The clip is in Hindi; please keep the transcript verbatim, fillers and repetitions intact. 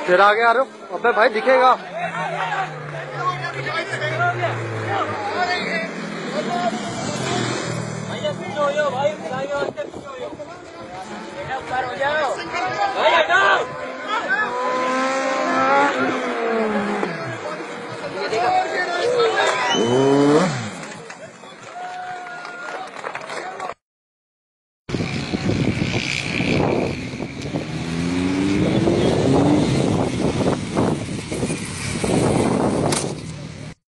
फिर आगे आ रहे हो? अबे भाई दिखेगा। भाई पीछे हो जाओ भाई, हो जाओ।